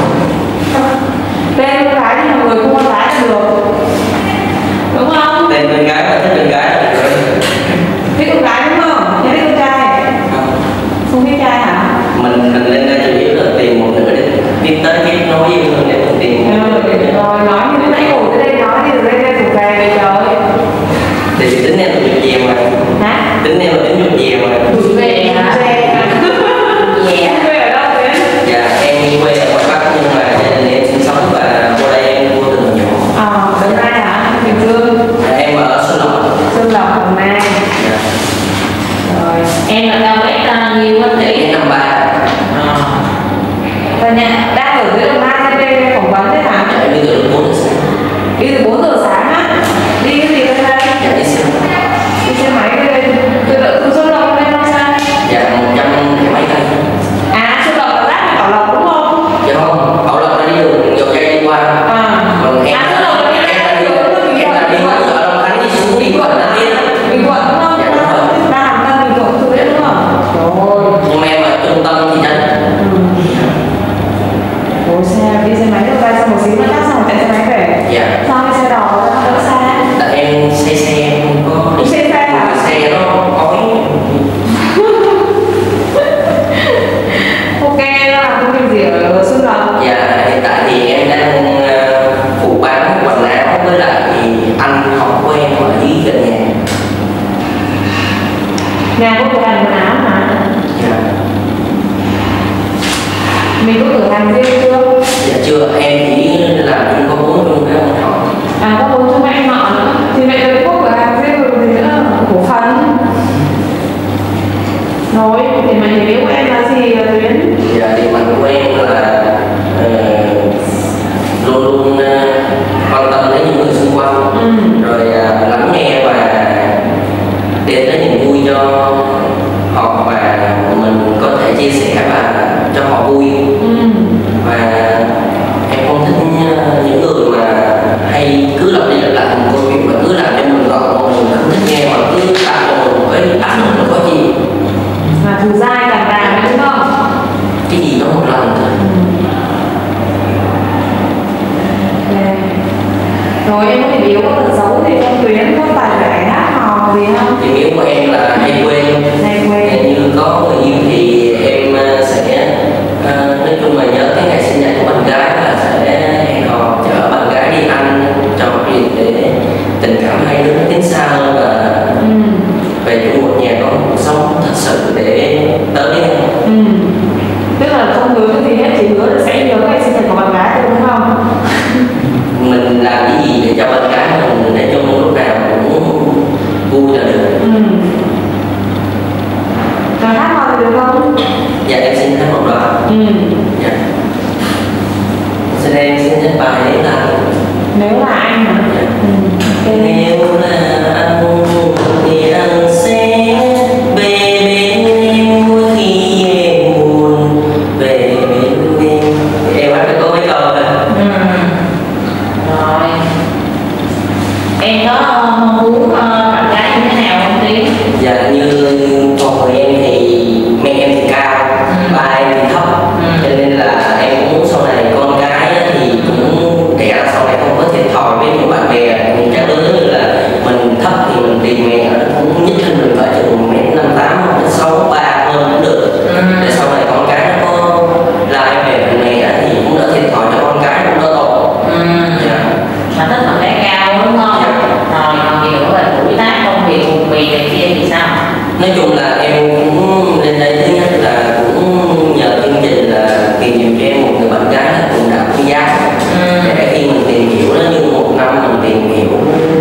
Speaker 10: Tên con gái thì mọi người không con gái là được. Đúng không?
Speaker 9: Tên con gái và thích con gái là được rồi.
Speaker 10: Thích con gái đúng không? Nhớ thích con trai. Không thích trai hả?
Speaker 9: Mình mình lên đây chủ yếu là tìm một nửa để tiến tới kết nối yêu thương để mình tìm.
Speaker 10: Rồi nói như nãy ngồi tới đây nói thì lên đây thuộc về về trời.
Speaker 9: Thì tính em là việc nhiều mà.
Speaker 10: Hả?
Speaker 9: Tính em là tính việc nhiều mà.
Speaker 10: Thuộc về hả? Dạ. Quê ở đâu Tuyến?
Speaker 9: Dạ em quê ở ngoài Bắc nhưng mà gia đình em sinh sống và vô đây em vô từ nhỏ.
Speaker 10: Ờ, Đồng Nai hả? Bình Dương.
Speaker 9: Dạ, em ở Xuân Lộc.
Speaker 10: Xuân Lộc, Đồng Nai.
Speaker 9: Dạ.
Speaker 10: Rồi.
Speaker 8: Em là cao mét bao nhiêu á chị?
Speaker 9: Em năm ba.
Speaker 8: Ờ.
Speaker 10: làm riêng chưa?
Speaker 9: Dạ chưa, em chỉ làm chung có bốn chung với ông họ.
Speaker 10: À có bốn chung với anh họ nữa. Thì vậy là có cửa hàng riêng rồi gì nữa, cổ phần. Rồi, thì mà điểm yếu của em là gì Tuyến?
Speaker 9: Dạ, điểm mạnh của em là uh, luôn luôn uh, quan tâm đến những người xung quanh, ừ. rồi uh, lắng nghe và đem đến niềm vui cho họ và mình có thể chia sẻ và cho họ vui. Ừ. Và em không thích những người mà hay cứ lặp đi lặp lại một câu chuyện và cứ làm cho mình gọn, mình không thích nghe mà cứ tạo cho mình một cái áp lực nó có gì.
Speaker 10: Mà thù dai càng càng đúng không?
Speaker 9: Cái gì đó một lần thôi.
Speaker 10: Okay. Rồi em có điểm yếu có tật xấu thì trong Tuyến có tài vẽ hát hò gì không?
Speaker 9: Điểm yếu của em là hay quên.
Speaker 10: Hay quên.
Speaker 9: Như có người yêu thì em sẽ uh, nói chung là nhớ cái ngày sinh nhật của bạn gái là sẽ hẹn hò chở bạn gái đi ăn trò chuyện để tình cảm hai đứa tiến xa hơn và ừ. về chung một nhà có cuộc sống thật sự để tới.
Speaker 10: Ừ. Tức là không hứa cái gì hết, chỉ hứa là sẽ nhớ ngày sinh nhật của bạn gái đúng không?
Speaker 9: Mình làm cái gì để cho bạn gái mình nói chung lúc nào cũng vui là được. Ừ.
Speaker 10: Rồi hát hò thì được không?
Speaker 9: Dạ em xin hát một đoạn.
Speaker 10: Ừ.
Speaker 9: Dạ. Xin em xin hát bài Nếu Là.
Speaker 10: Nếu Là Anh hả?
Speaker 9: Dạ.
Speaker 10: Ừ. Okay.
Speaker 9: Nếu là anh thì anh sẽ về bên em mỗi khi em buồn, về bên em. Em hát có mấy câu rồi.
Speaker 10: Ừ. Rồi. Em có mong muốn bạn gái như thế nào không Tiến?
Speaker 9: Dạ như con của em thì mẹ em thì cao, ừ. ba em thì thấp, ừ. cho nên là em cũng muốn sau này con gái thì cũng trẻ là sau này không có thiệt thòi với những bạn bè. Chắc đối như là mình thấp thì mình tìm mẹ cũng nhất hơn mình phải chừng mét năm tám hoặc sáu ba hơn cũng được, ừ. để sau này con cái nó có lại về phần mẹ thì cũng đỡ thiệt thòi cho con cái cũng đỡ tội.
Speaker 8: Ừ.
Speaker 9: Dạ.
Speaker 8: Mà thích bạn gái cao đúng không? Dạ. Rồi còn gì nữa là tuổi tác công việc vùng miền này kia thì sao?
Speaker 9: Nói chung là em cũng lên đây thứ nhất là cũng nhờ chương trình là tìm kiếm cho em một người bạn gái là cũng đã cũng giá, ừ. để khi mình tìm hiểu nó như một năm mình tìm hiểu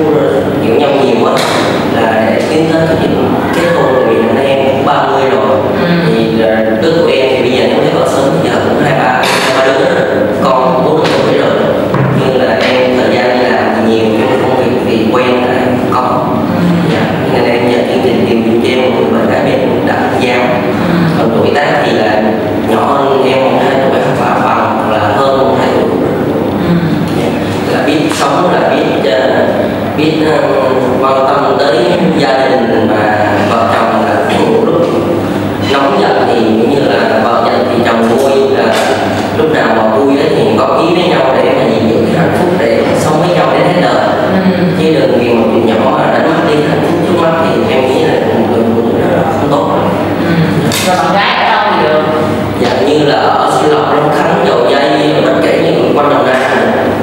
Speaker 9: hiểu nhau nhiều quá là để tiến tới cái chuyện kết hôn, vì năm nay em cũng ba mươi rồi, ừ. thì đứa của em thì bây giờ nếu lấy vợ sớm thì giờ cũng hai ba ba đứa con cũng bốn mươi tuổi rồi, nhưng là em thời gian đi làm thì nhiều nhưng công việc thì quen là có, ừ. dạ. Nên em nhận chương trình tìm kiếm cho em một người bạn gái bên đã giao, ừ. còn tuổi tác thì là nhỏ hơn em một hai tuổi hoặc là bằng là hơn một hai tuổi, ừ. dạ. Là biết sống, là biết uh, biết uh, quan tâm tới gia đình và vợ chồng, là lúc nóng giận thì như là vợ giận thì chồng vui, là lúc nào mà vui thì có ý với nhau để mà gìn giữ cái hạnh phúc để sống với nhau đến hết đời, ừ. chứ đừng vì một chuyện nhỏ mà đánh mất đi hạnh phúc trước mắt thì em nghĩ là một người phụ nữ rất là không tốt.
Speaker 8: Ừ. Rồi bạn gái ở đâu thì được?
Speaker 9: Dạ như là ở Xuân Lộc, Long Khánh, Dầu Dây, bất kể những quanh Đồng Nai.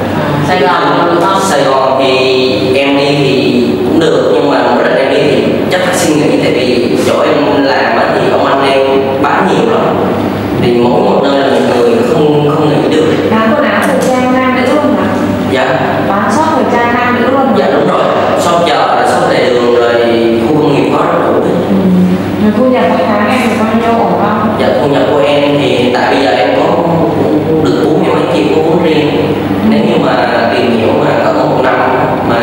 Speaker 8: Sài Gòn được không?
Speaker 9: Sài Gòn thì em đi thì cũng được, nhưng mà mỗi lần em đi thì chắc phải suy nghĩ, tại vì chỗ em làm thì ông anh em bán nhiều lắm, thì mỗi một nơi là một người không không nghĩ được.
Speaker 10: Bán quần áo thời trang nam nữ luôn hả?
Speaker 9: Dạ.
Speaker 10: Bán shop thời trang nam nữ luôn hả?
Speaker 9: Dạ đúng rồi, shop chợ là shop lề đường rồi khu công nghiệp có rất đủ. Ừ.
Speaker 10: Rồi thu nhập mỗi tháng em được bao nhiêu ổn không?
Speaker 9: Dạ thu nhập của em thì hiện tại bây giờ em có được bốn mươi mấy triệu có vốn riêng. Ừ. Nếu như mà tìm hiểu mà có một năm mà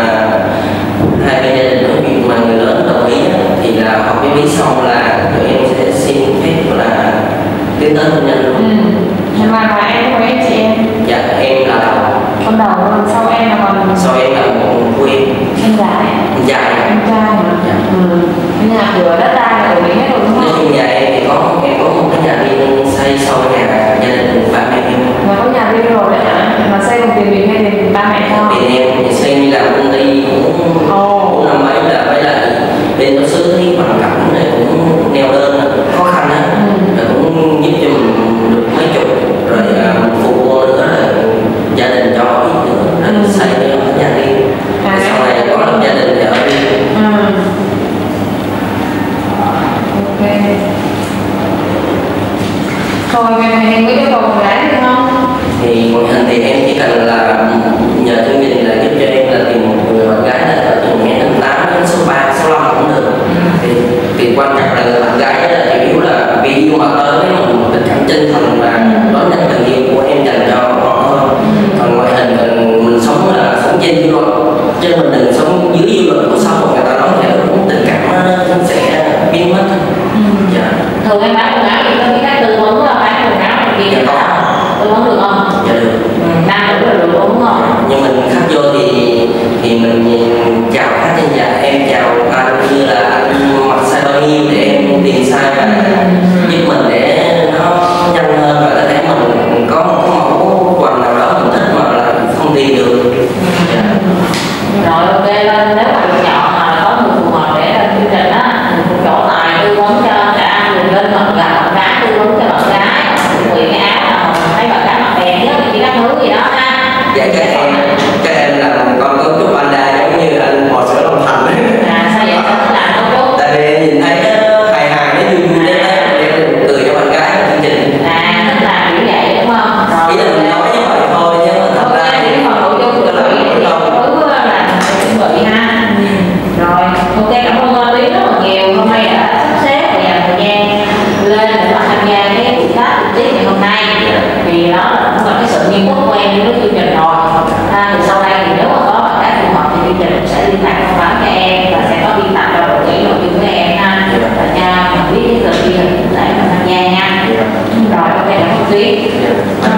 Speaker 9: hai bên gia đình nói chuyện mà người lớn đồng ý thì là học cái bí xong là tụi em sẽ xin phép là tiến tới hôn nhân luôn.
Speaker 10: Ừ. Nhưng mà là em có em chị em?
Speaker 9: Dạ em là đầu.
Speaker 10: Con đầu rồi, sau em là còn...
Speaker 9: Sau em là một cô em.
Speaker 10: Em gái?
Speaker 9: Em trai.
Speaker 10: Em trai hả?
Speaker 9: Dạ.
Speaker 10: Ừ. Cái nhà cửa đất đai là ổn định hết rồi đúng không?
Speaker 9: Nói chung nhà em thì có, em có một cái nhà riêng xây sau nhà gia đình ba mẹ em.
Speaker 10: Mà có nhà riêng rồi đấy hả? Mà xây bằng tiền mình hay tiền ba mẹ cho?
Speaker 9: Tiền em thì xây như làm công ty cũng cũng năm mấy là với lại bên giáo sư thấy hoàn cảnh này cũng neo đơn khó khăn á, ừ. rồi cũng giúp cho mình được mấy chục, rồi uh, phụ cô nữa là gia đình cho ít nữa, rồi ừ. xây cho cái nhà riêng, à, sau này có lập gia đình thì ở riêng.
Speaker 10: Ừ. Ok. Rồi ngày này em có yêu cầu con gái được không?
Speaker 9: thì ngoại hình thì em chỉ cần là nhờ chương trình là giúp cho em là tìm một người bạn gái là ở từ mét tám đến số ba, số năm cũng được. Thì, thì quan trọng là người bạn gái là chủ yếu là vì yêu mà tới với mình một tình cảm chân thành và đón nhận tình yêu của em dành cho họ thôi. Còn ngoại hình mình, mình sống là sống trên dư luận, chứ mình đừng sống dưới dư luận của xã hội, người ta nói thì cũng tình cảm nó sẽ biến mất. Dạ.
Speaker 8: Thường em bán quần áo thì có biết cách tư vấn là bán quần áo này kia có tư vấn được không?
Speaker 9: Dạ được.
Speaker 8: Nam nữ là được luôn đúng không?
Speaker 9: Nhưng mình khách vô thì thì mình chào khách trên dạ, em chào anh như là anh mặc size bao nhiêu để em tìm size và giúp mình để nó nhanh hơn, và có thể mình có một cái mẫu quần nào đó mình thích mà là không tìm được. Dạ.
Speaker 8: Rồi ok lên, nếu mà lựa chọn mà có người phù hợp để lên chương trình á, mình chỗ tài tư vấn cho cả người lên hoặc là bạn gái tư vấn cho bạn gái chuẩn bị cái áo nào thấy bạn gái mặc đẹp nhất thì các thứ gì đó ha.
Speaker 9: Dạ các em các em làm con cấu trúc panda giống như anh bò sữa Long Thành ấy.
Speaker 8: À sao vậy, sao làm cấu trúc?
Speaker 9: Tại vì em nhìn thấy nó hài hài nó vui vui đấy, em cười cho bạn gái trong chương trình.
Speaker 8: À tức là kiểu vậy đúng không? Rồi
Speaker 9: Ý là mình nói như vậy thôi chứ mà thật ra
Speaker 8: thì phần nội dung chuẩn bị thì thứ là chuẩn bị ha. Rồi ok, cảm ơn Lý rất là nhiều, hôm nay đã sắp xếp và dành thời gian lên để mà tham gia cái buổi phát trực tiếp ngày hôm nay. Thì đó cũng là cái sự nghiêm túc của em với chương trình rồi. À, thì sau đây thì nếu mà có bạn gái phù hợp thì chương trình sẽ liên lạc thông báo cho em và sẽ có biên tập cho đội nghĩ nội dung với em ha, và cho mình biết cái sự ghi hình để mà tham gia nha. Rồi ok, cảm ơn Lý.